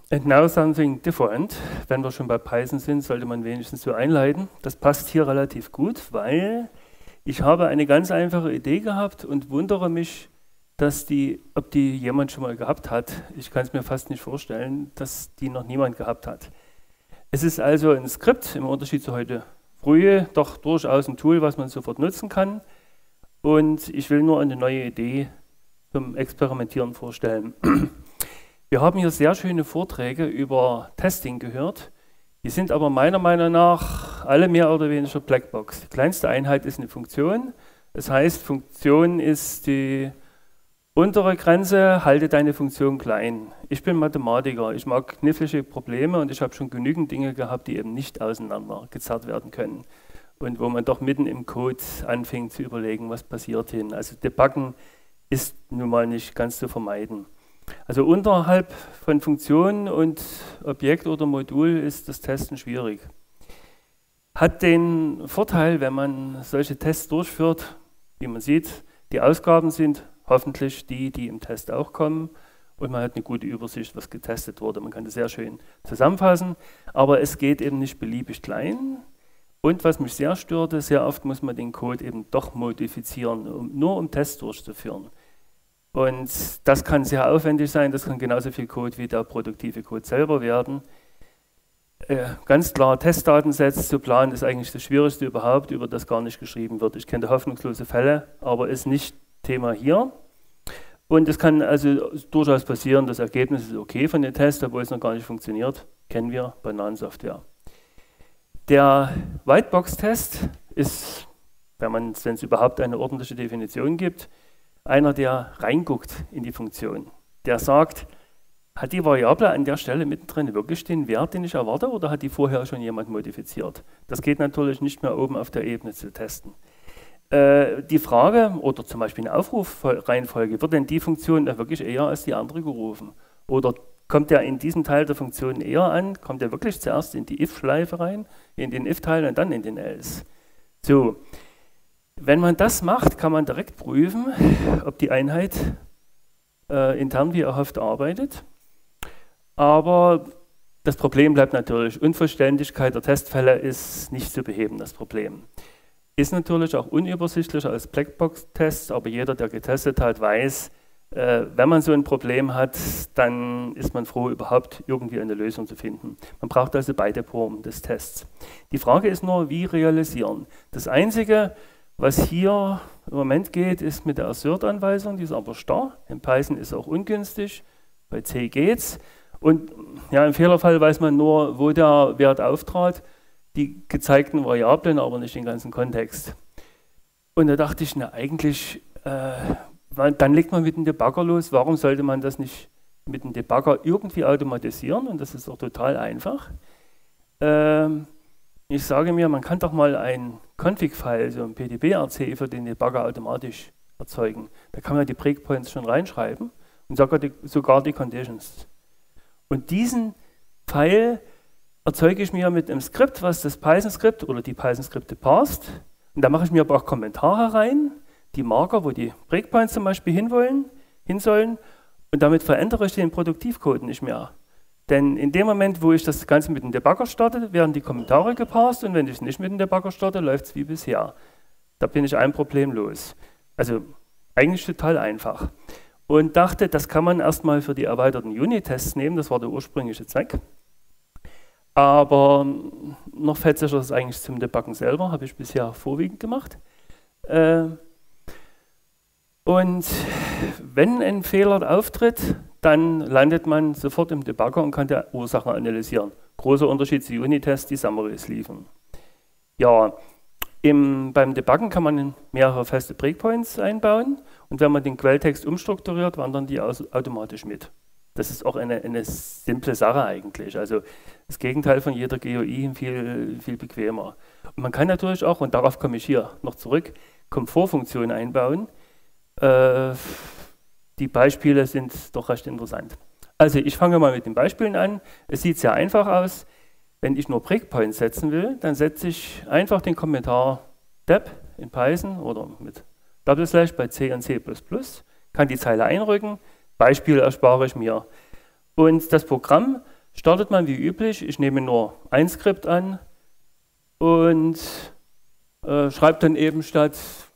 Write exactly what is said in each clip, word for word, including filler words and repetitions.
And now something different. Wenn wir schon bei Python sind, sollte man wenigstens so einleiten. Das passt hier relativ gut, weil ich habe eine ganz einfache Idee gehabt und wundere mich, dass die, ob die jemand schon mal gehabt hat. Ich kann es mir fast nicht vorstellen, dass die noch niemand gehabt hat. Es ist also ein Skript, im Unterschied zu heute früh, doch durchaus ein Tool, was man sofort nutzen kann. Und ich will nur eine neue Idee zum Experimentieren vorstellen. Wir haben hier sehr schöne Vorträge über Testing gehört. Die sind aber meiner Meinung nach alle mehr oder weniger Blackbox. Die kleinste Einheit ist eine Funktion. Das heißt, Funktion ist die untere Grenze, halte deine Funktion klein. Ich bin Mathematiker, ich mag knifflige Probleme und ich habe schon genügend Dinge gehabt, die eben nicht auseinander gezerrt werden können. Und wo man doch mitten im Code anfängt zu überlegen, was passiert hin. Also Debuggen ist nun mal nicht ganz zu vermeiden. Also unterhalb von Funktionen und Objekt oder Modul ist das Testen schwierig. Hat den Vorteil, wenn man solche Tests durchführt, wie man sieht, die Ausgaben sind hoffentlich die, die im Test auch kommen und man hat eine gute Übersicht, was getestet wurde. Man kann das sehr schön zusammenfassen, aber es geht eben nicht beliebig klein. Und was mich sehr störte, sehr oft muss man den Code eben doch modifizieren, um, nur um Tests durchzuführen. Und das kann sehr aufwendig sein, das kann genauso viel Code wie der produktive Code selber werden. Äh, ganz klar, Testdatensets zu planen ist eigentlich das Schwierigste überhaupt, über das gar nicht geschrieben wird. Ich kenne hoffnungslose Fälle, aber ist nicht Thema hier. Und es kann also durchaus passieren, das Ergebnis ist okay von den Tests, obwohl es noch gar nicht funktioniert. Kennen wir, Bananensoftware. Der Whitebox-Test ist, wenn es überhaupt eine ordentliche Definition gibt, einer, der reinguckt in die Funktion. Der sagt, hat die Variable an der Stelle mittendrin wirklich den Wert, den ich erwarte, oder hat die vorher schon jemand modifiziert? Das geht natürlich nicht mehr oben auf der Ebene zu testen. Äh, die Frage, oder zum Beispiel eine Aufrufreihenfolge, wird denn die Funktion wirklich eher als die andere gerufen? Oder kommt der in diesem Teil der Funktion eher an? Kommt der wirklich zuerst in die if-Schleife rein, in den if-Teil und dann in den else? So. Wenn man das macht, kann man direkt prüfen, ob die Einheit äh, intern wie erhofft arbeitet. Aber das Problem bleibt natürlich, Unvollständigkeit der Testfälle ist nicht zu beheben, das Problem. Ist natürlich auch unübersichtlicher als Blackbox-Tests, aber jeder, der getestet hat, weiß, äh, wenn man so ein Problem hat, dann ist man froh, überhaupt irgendwie eine Lösung zu finden. Man braucht also beide Formen des Tests. Die Frage ist nur, wie realisieren. Das Einzige, was hier im Moment geht, ist mit der Assert-Anweisung, die ist aber starr. In Python ist auch ungünstig, bei C geht's. Und ja, im Fehlerfall weiß man nur, wo der Wert auftrat, die gezeigten Variablen, aber nicht den ganzen Kontext. Und da dachte ich, na eigentlich, äh, dann legt man mit dem Debugger los, warum sollte man das nicht mit dem Debugger irgendwie automatisieren? Und das ist auch total einfach. Ähm, Ich sage mir, man kann doch mal ein Config-File, so ein P D B-R C für den Debugger automatisch erzeugen. Da kann man die Breakpoints schon reinschreiben und sogar die, sogar die Conditions. Und diesen File erzeuge ich mir mit einem Skript, was das Python-Skript oder die Python-Skripte parst. Und da mache ich mir aber auch Kommentare rein, die Marker, wo die Breakpoints zum Beispiel hinwollen, hin sollen. Und damit verändere ich den Produktivcode nicht mehr. Denn in dem Moment, wo ich das Ganze mit dem Debugger starte, werden die Kommentare geparst und wenn ich es nicht mit dem Debugger starte, läuft es wie bisher. Da bin ich ein Problem los. Also eigentlich total einfach. Und dachte, das kann man erstmal für die erweiterten Unit-Tests nehmen, das war der ursprüngliche Zweck. Aber noch fetziger ist es eigentlich zum Debuggen selber, habe ich bisher vorwiegend gemacht. Und wenn ein Fehler auftritt, dann landet man sofort im Debugger und kann die Ursache analysieren. Großer Unterschied zu Unit-Tests, die Summaries liefern. Ja, im, beim Debuggen kann man mehrere feste Breakpoints einbauen und wenn man den Quelltext umstrukturiert, wandern die automatisch mit. Das ist auch eine, eine simple Sache eigentlich. Also das Gegenteil von jeder G U I, viel, viel bequemer. Und man kann natürlich auch, und darauf komme ich hier noch zurück, Komfortfunktionen einbauen. Äh, Die Beispiele sind doch recht interessant. Also ich fange mal mit den Beispielen an. Es sieht sehr einfach aus. Wenn ich nur Breakpoints setzen will, dann setze ich einfach den Kommentar deb in Python oder mit Double Slash bei C und C plus plus, kann die Zeile einrücken, Beispiele erspare ich mir. Und das Programm startet man wie üblich. Ich nehme nur ein Skript an und äh, schreibe dann eben statt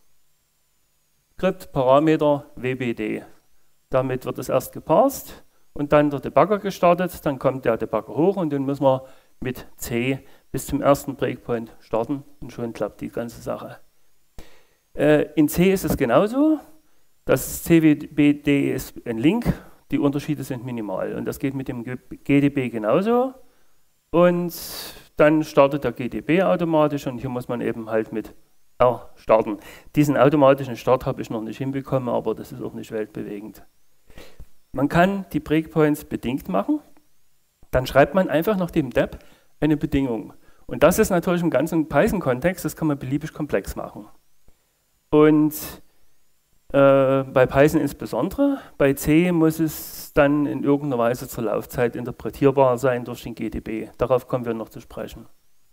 Skript Parameter W B D. Damit wird es erst geparst und dann der Debugger gestartet. Dann kommt der Debugger hoch und den müssen wir mit C bis zum ersten Breakpoint starten und schon klappt die ganze Sache. Äh, in C ist es genauso. Das C W B D ist ein Link, die Unterschiede sind minimal und das geht mit dem G D B genauso. Und dann startet der G D B automatisch und hier muss man eben halt mit R starten. Diesen automatischen Start habe ich noch nicht hinbekommen, aber das ist auch nicht weltbewegend. Man kann die Breakpoints bedingt machen, dann schreibt man einfach nach dem Deb eine Bedingung. Und das ist natürlich im ganzen Python-Kontext, das kann man beliebig komplex machen. Und äh, bei Python insbesondere, bei C muss es dann in irgendeiner Weise zur Laufzeit interpretierbar sein durch den G D B. Darauf kommen wir noch zu sprechen.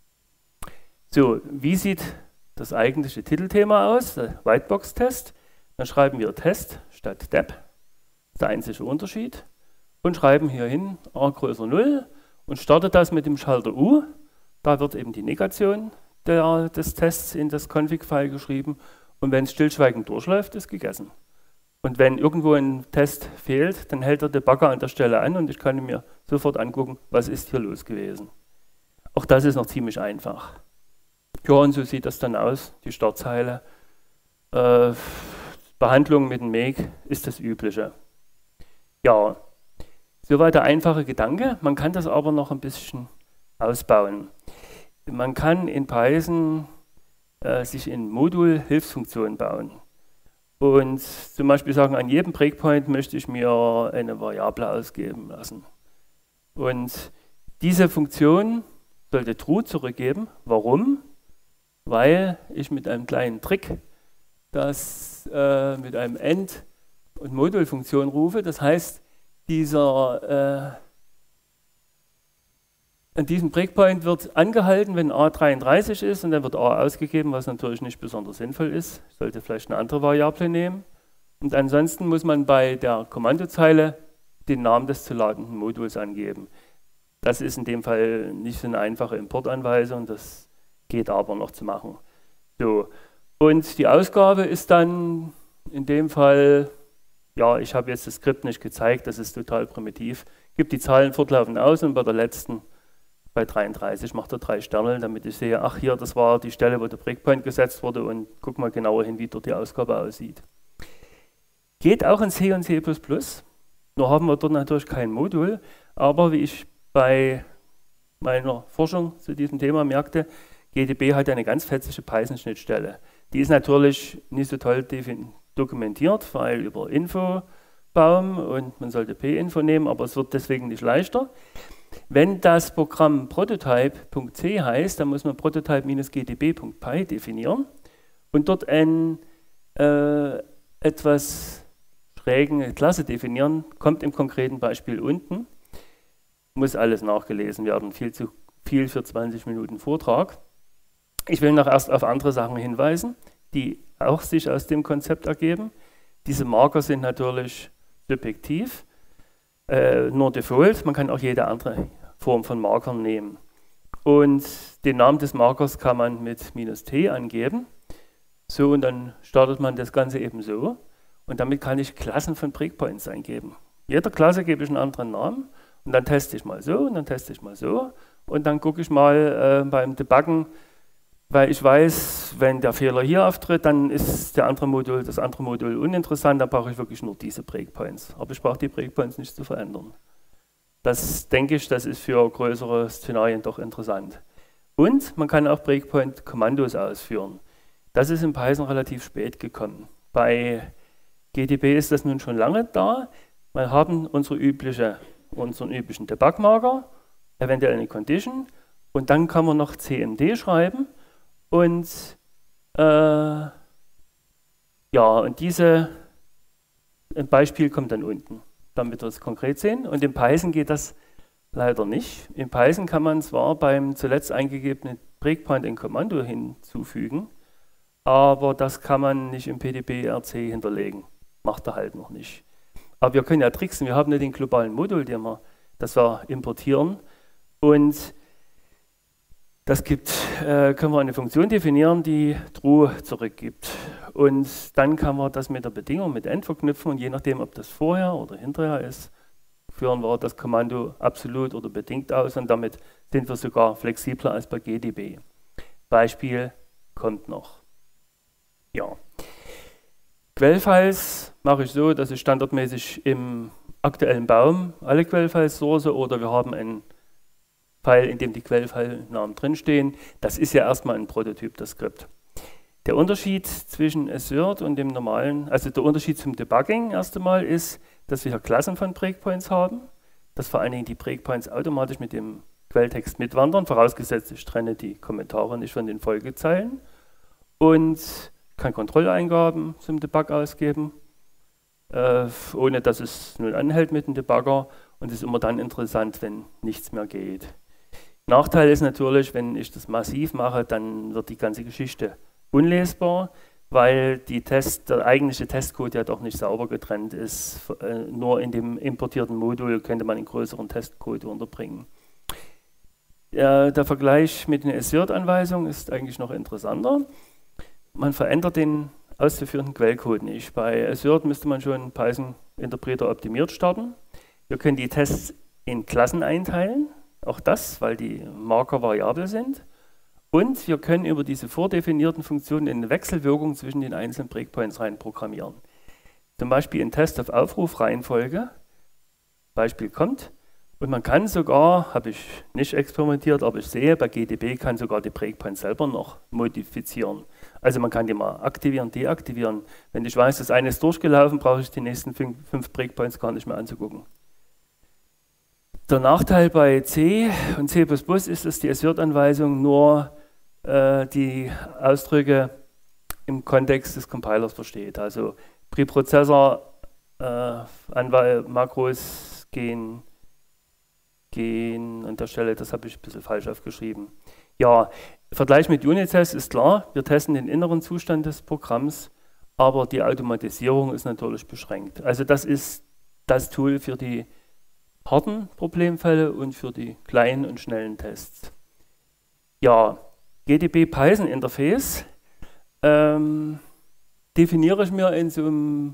So, wie sieht das eigentliche Titelthema aus? Der Whitebox-Test. Dann schreiben wir Test statt Deb. Das ist der einzige Unterschied. Und schreiben hier hin a größer null und startet das mit dem Schalter U. Da wird eben die Negation der, des Tests in das Config-File geschrieben. Und wenn es stillschweigend durchläuft, ist gegessen. Und wenn irgendwo ein Test fehlt, dann hält der Debugger an der Stelle an und ich kann mir sofort angucken, was ist hier los gewesen. Auch das ist noch ziemlich einfach. Ja, und so sieht das dann aus, die Startzeile. Äh, Behandlung mit dem Make ist das Übliche. Ja, soweit der einfache Gedanke. Man kann das aber noch ein bisschen ausbauen. Man kann in Python äh, sich in Modul-Hilfsfunktionen bauen. Und zum Beispiel sagen, an jedem Breakpoint möchte ich mir eine Variable ausgeben lassen. Und diese Funktion sollte True zurückgeben. Warum? Weil ich mit einem kleinen Trick das äh, mit einem End- und Modulfunktion rufe. Das heißt, dieser, äh, an diesem Breakpoint wird angehalten, wenn a dreiunddreißig ist und dann wird a ausgegeben, was natürlich nicht besonders sinnvoll ist. Ich sollte vielleicht eine andere Variable nehmen. Und ansonsten muss man bei der Kommandozeile den Namen des zu ladenden Moduls angeben. Das ist in dem Fall nicht so eine einfache Importanweisung, das geht aber noch zu machen. So. Und die Ausgabe ist dann in dem Fall, ja, ich habe jetzt das Skript nicht gezeigt, das ist total primitiv, gibt die Zahlen fortlaufend aus und bei der letzten, bei dreiunddreißig, macht er drei Sterne, damit ich sehe, ach hier, das war die Stelle, wo der Breakpoint gesetzt wurde und guck mal genauer hin, wie dort die Ausgabe aussieht. Geht auch in C und C plus plus, nur haben wir dort natürlich kein Modul, aber wie ich bei meiner Forschung zu diesem Thema merkte, G D B hat eine ganz fetzige Python-Schnittstelle. Die ist natürlich nicht so toll dokumentiert, weil über Infobaum und man sollte P-Info nehmen, aber es wird deswegen nicht leichter. Wenn das Programm Prototype.c heißt, dann muss man Prototype-G D B.py definieren und dort eine äh, etwas schräge Klasse definieren, kommt im konkreten Beispiel unten. Muss alles nachgelesen werden, viel zu viel für zwanzig Minuten Vortrag. Ich will noch erst auf andere Sachen hinweisen, die auch sich aus dem Konzept ergeben. Diese Marker sind natürlich subjektiv, äh, nur Default. Man kann auch jede andere Form von Markern nehmen. Und den Namen des Markers kann man mit minus T angeben. So, und dann startet man das Ganze eben so. Und damit kann ich Klassen von Breakpoints eingeben. Jeder Klasse gebe ich einen anderen Namen. Und dann teste ich mal so und dann teste ich mal so. Und dann gucke ich mal äh, beim Debuggen, weil ich weiß, wenn der Fehler hier auftritt, dann ist der andere Modul, das andere Modul uninteressant, dann brauche ich wirklich nur diese Breakpoints. Aber ich brauche die Breakpoints nicht zu verändern. Das denke ich, das ist für größere Szenarien doch interessant. Und man kann auch Breakpoint-Kommandos ausführen. Das ist in Python relativ spät gekommen. Bei G D B ist das nun schon lange da. Wir haben unsere übliche, unseren üblichen Debug-Marker, eventuell eine Condition und dann kann man noch C M D schreiben. Und äh, ja, und diese ein Beispiel kommt dann unten, damit wir es konkret sehen. Und in Python geht das leider nicht. In Python kann man zwar beim zuletzt eingegebenen Breakpoint ein Kommando hinzufügen, aber das kann man nicht im P D B R C hinterlegen. Macht er halt noch nicht. Aber wir können ja tricksen. Wir haben ja den globalen Modul, den wir das wir importieren. Und das gibt, äh, können wir eine Funktion definieren, die True zurückgibt. Und dann kann man das mit der Bedingung mit End verknüpfen und je nachdem, ob das vorher oder hinterher ist, führen wir das Kommando absolut oder bedingt aus und damit sind wir sogar flexibler als bei G D B. Beispiel kommt noch. Ja. Quellfiles mache ich so, dass ich standardmäßig im aktuellen Baum alle Quellfiles source oder wir haben einen File, in dem die Quellfile-Namen drinstehen. Das ist ja erstmal ein Prototyp, das Skript. Der Unterschied zwischen Assert und dem normalen, also der Unterschied zum Debugging erst einmal ist, dass wir hier Klassen von Breakpoints haben, dass vor allen Dingen die Breakpoints automatisch mit dem Quelltext mitwandern, vorausgesetzt ich trenne die Kommentare nicht von den Folgezeilen und kann Kontrolleingaben zum Debug ausgeben, äh, ohne dass es nun anhält mit dem Debugger und es ist immer dann interessant, wenn nichts mehr geht. Nachteil ist natürlich, wenn ich das massiv mache, dann wird die ganze Geschichte unlesbar, weil die Test, der eigentliche Testcode ja doch nicht sauber getrennt ist. Äh, nur in dem importierten Modul könnte man einen größeren Testcode unterbringen. Äh, der Vergleich mit den Assert-Anweisungen ist eigentlich noch interessanter. Man verändert den auszuführenden Quellcode nicht. Bei Assert müsste man schon einen Python-Interpreter optimiert starten. Wir können die Tests in Klassen einteilen, auch das, weil die Marker variabel sind. Und wir können über diese vordefinierten Funktionen eine Wechselwirkung zwischen den einzelnen Breakpoints rein programmieren. Zum Beispiel ein Test auf Aufrufreihenfolge, Beispiel kommt. Und man kann sogar, habe ich nicht experimentiert, aber ich sehe, bei G D B kann sogar die Breakpoints selber noch modifizieren. Also man kann die mal aktivieren, deaktivieren. Wenn ich weiß, das eine ist durchgelaufen, brauche ich die nächsten fünf, fünf Breakpoints gar nicht mehr anzugucken. Der Nachteil bei C und C plus plus ist, dass die Assert-Anweisung nur äh, die Ausdrücke im Kontext des Compilers versteht. Also Preprozessor, äh, Makros gehen, gehen an der Stelle, das habe ich ein bisschen falsch aufgeschrieben. Ja, Vergleich mit Unit-Test ist klar, wir testen den inneren Zustand des Programms, aber die Automatisierung ist natürlich beschränkt. Also das ist das Tool für die harten Problemfälle und für die kleinen und schnellen Tests. Ja, G D B Python Interface ähm, definiere ich mir in so einem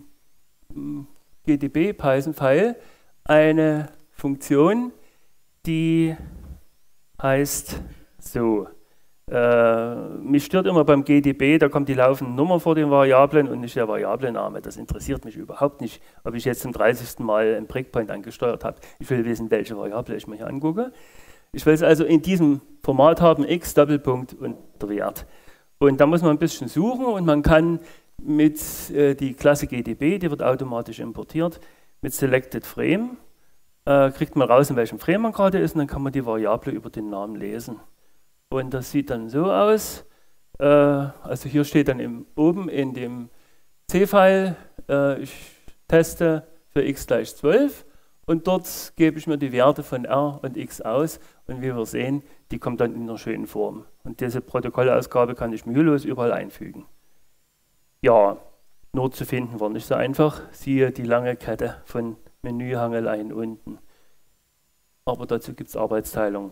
G D B Python File eine Funktion, die heißt so. Äh, mich stört immer beim G D B, da kommt die laufende Nummer vor den Variablen und nicht der Variablename. Das interessiert mich überhaupt nicht, ob ich jetzt zum dreißigsten Mal einen Breakpoint angesteuert habe. Ich will wissen, welche Variable ich mir hier angucke. Ich will es also in diesem Format haben, x, Doppelpunkt und der Wert. Und da muss man ein bisschen suchen und man kann mit äh, die Klasse G D B, die wird automatisch importiert, mit Selected Frame, äh, kriegt man raus, in welchem Frame man gerade ist und dann kann man die Variable über den Namen lesen. Und das sieht dann so aus, äh, also hier steht dann im, oben in dem C-File, äh, ich teste für x gleich zwölf und dort gebe ich mir die Werte von r und x aus und wie wir sehen, die kommt dann in einer schönen Form. Und diese Protokollausgabe kann ich mühelos überall einfügen. Ja, nur zu finden war nicht so einfach, siehe die lange Kette von Menühangeleien unten. Aber dazu gibt es Arbeitsteilung.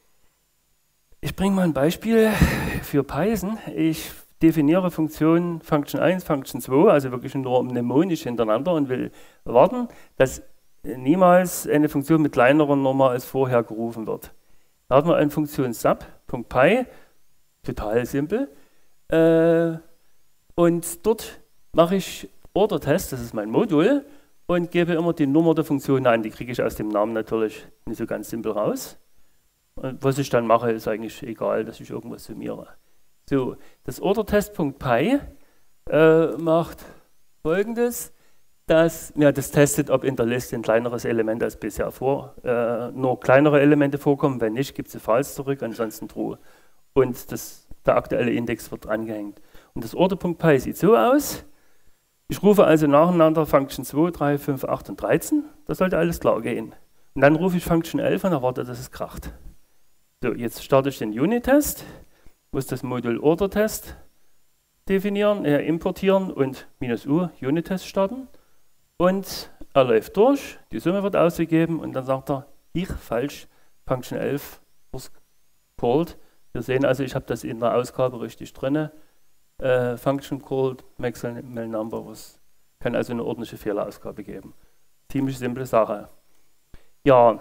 Ich bringe mal ein Beispiel für Python. Ich definiere Funktionen Function eins, Function zwei, also wirklich nur mnemonisch hintereinander und will warten, dass niemals eine Funktion mit kleinerer Nummer als vorher gerufen wird. Da hat man eine Funktion sub.py, total simpel. Äh, und dort mache ich Order-Test, das ist mein Modul, und gebe immer die Nummer der Funktion an. Die kriege ich aus dem Namen natürlich nicht so ganz simpel raus. Und was ich dann mache, ist eigentlich egal, dass ich irgendwas summiere. So, das Order-Test.py äh, macht Folgendes, dass, ja, das testet, ob in der Liste ein kleineres Element als bisher vor, äh, nur kleinere Elemente vorkommen, wenn nicht, gibt es False zurück, ansonsten True. Und das, der aktuelle Index wird angehängt. Und das Order.py sieht so aus. Ich rufe also nacheinander Function zwei, drei, fünf, acht und dreizehn. Das sollte alles klar gehen. Und dann rufe ich Function elf und erwarte, dass es kracht. So, jetzt starte ich den Unit-Test, muss das Modul Order-Test definieren, äh, importieren und minus U Unit-Test starten. Und er läuft durch, die Summe wird ausgegeben und dann sagt er, ich falsch, Function elf called. Wir sehen also, ich habe das in der Ausgabe richtig drin. Äh, Function called maximum number, was kann also eine ordentliche Fehlerausgabe geben. Ziemlich simple Sache. Ja,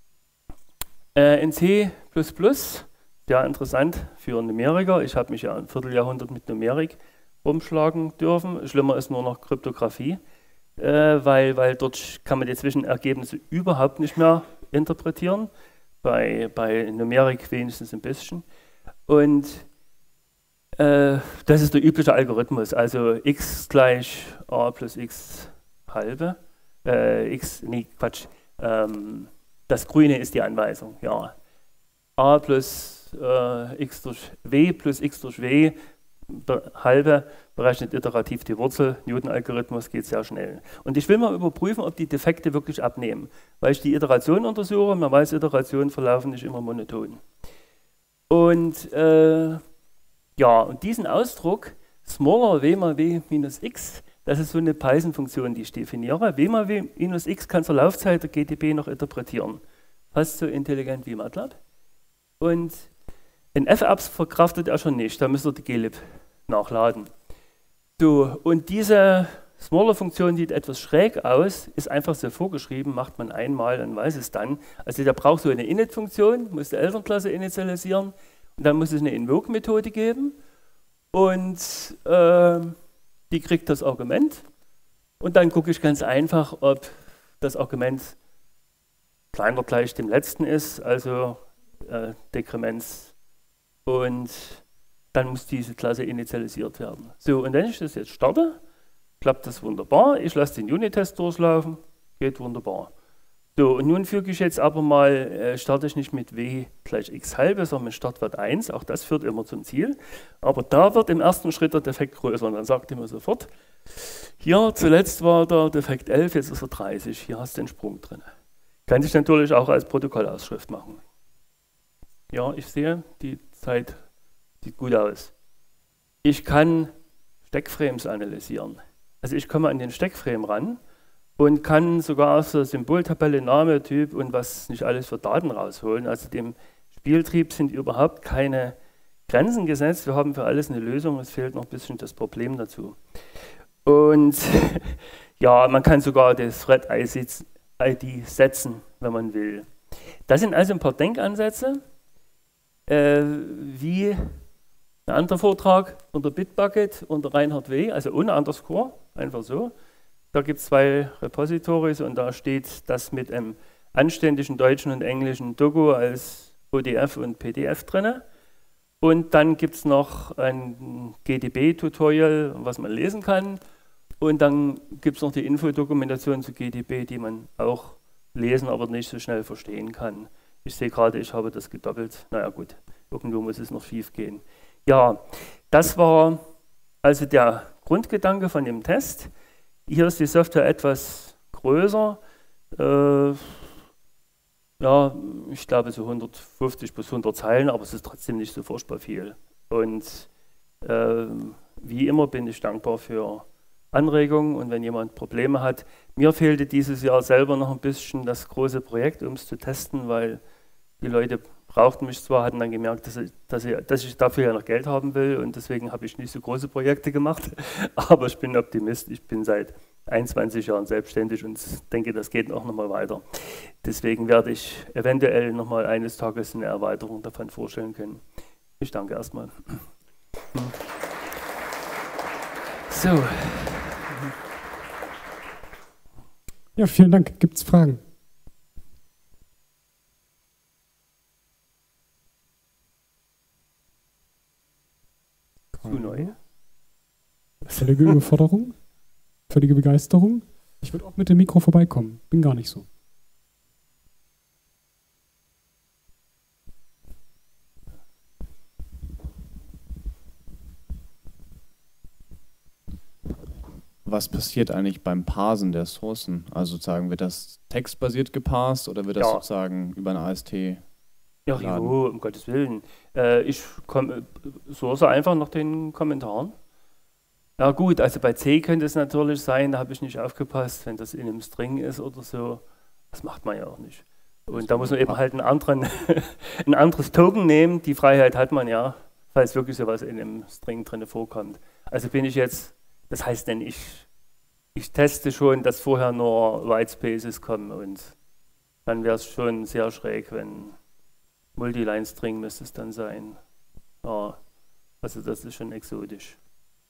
äh, in C plus plus, sehr interessant für Numeriker. Ich habe mich ja ein Vierteljahrhundert mit Numerik rumschlagen dürfen. Schlimmer ist nur noch Kryptographie, äh, weil, weil dort kann man die Zwischenergebnisse überhaupt nicht mehr interpretieren. Bei, bei Numerik wenigstens ein bisschen. Und äh, das ist der übliche Algorithmus, also x gleich a plus x halbe, äh, x, nee, Quatsch, ähm, das Grüne ist die Anweisung, ja. A plus äh, x durch w plus x durch w be halbe berechnet iterativ die Wurzel. Newton-Algorithmus geht sehr schnell. Und ich will mal überprüfen, ob die Defekte wirklich abnehmen, weil ich die Iteration untersuche. Man weiß, Iterationen verlaufen nicht immer monoton. Und äh, ja, und diesen Ausdruck, smaller w mal w minus x, das ist so eine Python-Funktion, die ich definiere. W mal w minus x kann zur Laufzeit der G D B noch interpretieren. Fast so intelligent wie MATLAB. Und in F apps verkraftet er schon nicht, da müsst ihr die glib nachladen. So, und diese Smaller-Funktion sieht etwas schräg aus, ist einfach so vorgeschrieben, macht man einmal und weiß es dann. Also der braucht so eine Init-Funktion, muss die Elternklasse initialisieren und dann muss es eine Invoke-Methode geben und äh, die kriegt das Argument und dann gucke ich ganz einfach, ob das Argument kleiner gleich dem letzten ist, also äh, Dekrements, und dann muss diese Klasse initialisiert werden. So, und wenn ich das jetzt starte, klappt das wunderbar. Ich lasse den Unit-Test durchlaufen, geht wunderbar. So, und nun füge ich jetzt aber mal, äh, starte ich nicht mit w gleich x halbe, sondern mit Startwert eins, auch das führt immer zum Ziel. Aber da wird im ersten Schritt der Defekt größer und dann sagt er mir sofort, hier zuletzt war der Defekt elf, jetzt ist er dreißig, hier hast du den Sprung drin. Kann ich natürlich auch als Protokollausschrift machen. Ja, ich sehe, die Zeit sieht gut aus. Ich kann Steckframes analysieren. Also ich komme an den Steckframe ran und kann sogar aus der Symboltabelle, Name, Typ und was nicht alles für Daten rausholen. Also dem Spieltrieb sind überhaupt keine Grenzen gesetzt. Wir haben für alles eine Lösung, es fehlt noch ein bisschen das Problem dazu. Und ja, man kann sogar das Thread-I D setzen, wenn man will. Das sind also ein paar Denkansätze, äh, wie ein anderer Vortrag unter Bitbucket, unter Reinhard W., also ohne Underscore, einfach so. Da gibt es zwei Repositories und da steht das mit einem anständigen deutschen und englischen Doku als O D F und P D F drin. Und dann gibt es noch ein G D B-Tutorial, was man lesen kann. Und dann gibt es noch die Infodokumentation zu G D B, die man auch lesen, aber nicht so schnell verstehen kann. Ich sehe gerade, ich habe das gedoppelt. Naja gut, irgendwo muss es noch schief gehen. Ja, das war also der Grundgedanke von dem Test. Hier ist die Software etwas größer. Äh, ja, ich glaube so hundertfünfzig bis hundert Zeilen, aber es ist trotzdem nicht so furchtbar viel. Und äh, wie immer bin ich dankbar für Anregungen und wenn jemand Probleme hat. Mir fehlte dieses Jahr selber noch ein bisschen das große Projekt, um es zu testen, weil die Leute brauchten mich zwar, hatten dann gemerkt, dass ich, dass ich, dass ich dafür ja noch Geld haben will und deswegen habe ich nicht so große Projekte gemacht, aber ich bin Optimist, ich bin seit einundzwanzig Jahren selbstständig und denke, das geht auch nochmal weiter. Deswegen werde ich eventuell nochmal eines Tages eine Erweiterung davon vorstellen können. Ich danke erstmal. So. Ja, vielen Dank. Gibt es Fragen? Zu neu. Völlige Überforderung? Völlige Begeisterung? Ich würde auch mit dem Mikro vorbeikommen. Bin gar nicht so. Was passiert eigentlich beim Parsen der Sourcen? Also sozusagen, wird das textbasiert geparst oder wird das Ja. sozusagen über ein A S T? Ja, jo, um Gottes Willen. Äh, ich komm, source einfach nach den Kommentaren. Ja gut, also bei C könnte es natürlich sein, da habe ich nicht aufgepasst, wenn das in einem String ist oder so. Das macht man ja auch nicht. Und da muss man eben halt einen anderen, ein anderes Token nehmen. Die Freiheit hat man ja, falls wirklich sowas in einem String drin vorkommt. Also bin ich jetzt, das heißt denn, ich, ich teste schon, dass vorher nur Whitespaces kommen und dann wäre es schon sehr schräg, wenn Multiline-String müsste es dann sein. Ja, also das ist schon exotisch.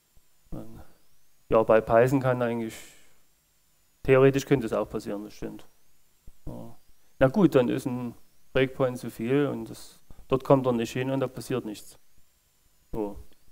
Ja, bei Python kann eigentlich, theoretisch könnte es auch passieren, das stimmt. Ja. Na gut, dann ist ein Breakpoint zu viel und das, dort kommt er nicht hin und da passiert nichts. So.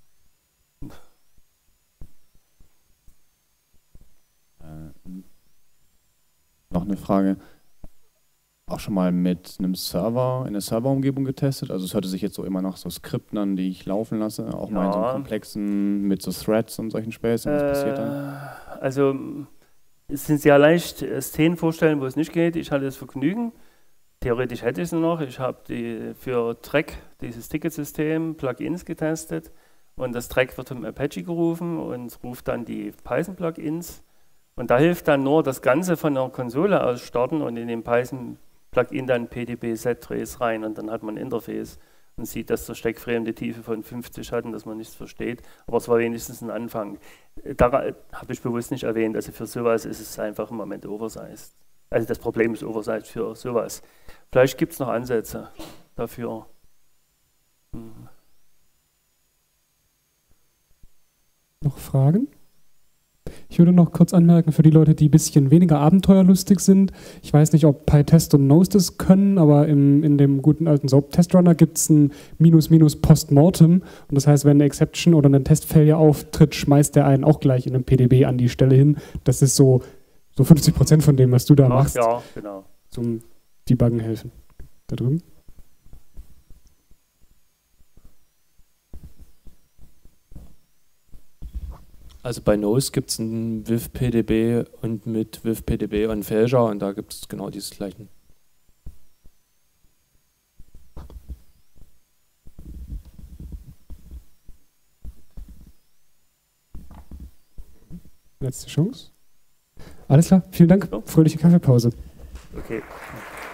Äh, noch eine Frage. Auch schon mal mit einem Server, in der Serverumgebung getestet? Also es hörte sich jetzt so immer nach so Skripten an, die ich laufen lasse. Auch Ja. mal in so einem komplexen, mit so Threads und solchen Späßen. Was Äh, passiert dann? Also es sind sehr leicht äh, Szenen vorstellen, wo es nicht geht. Ich hatte das Vergnügen. Theoretisch hätte ich es noch. Ich habe die für Track, dieses Ticketsystem, Plugins getestet. Und das Track wird vom Apache gerufen und ruft dann die Python-Plugins. Und da hilft dann nur das Ganze von der Konsole aus starten und in den Python-Plugin dann P D B-Set-Trace rein. Und dann hat man ein Interface und sieht, dass der Steckframe die Tiefe von fünfzig hat und dass man nichts versteht. Aber es war wenigstens ein Anfang. Da habe ich bewusst nicht erwähnt. Also für sowas ist es einfach im Moment oversized. Also das Problem ist oversized für sowas. Vielleicht gibt es noch Ansätze dafür. Hm. Noch Fragen? Ich würde noch kurz anmerken, für die Leute, die ein bisschen weniger abenteuerlustig sind, ich weiß nicht, ob PyTest und Nose das können, aber im, in dem guten alten Soap-Testrunner gibt es ein Minus Minus Postmortem und das heißt, wenn eine Exception oder ein Testfailure auftritt, schmeißt der einen auch gleich in einem P D B an die Stelle hin. Das ist so, so fünfzig Prozent von dem, was du da Ach, machst, ja, genau. zum Debuggen helfen. Da drüben. Also bei Nose gibt es ein With P D B und mit With P D B on Failure und da gibt es genau dieses gleichen. Letzte Chance. Alles klar, vielen Dank. Fröhliche Kaffeepause. Okay.